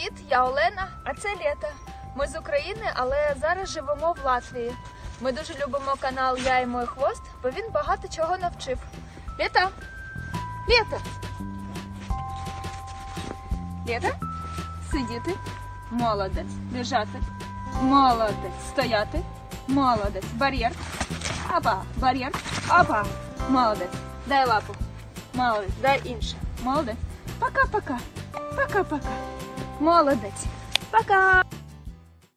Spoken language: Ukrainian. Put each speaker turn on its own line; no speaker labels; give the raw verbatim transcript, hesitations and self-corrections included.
Привіт, я Олена, а це Лєта. Ми з України, але зараз живемо в Латвії. Ми дуже любимо канал Я і мой хвост, бо він багато чого навчив. Лєта! Лєта! Лєта? Сидіти. Молодець. Лежати. Молодець. Стояти. Молодець. Бар'єр. Опа. Бар'єр. Опа. Молодець. Дай лапу. Молодець. Дай інше. Молодець. Пока-пока. Пока-пока. Молодець. Пока.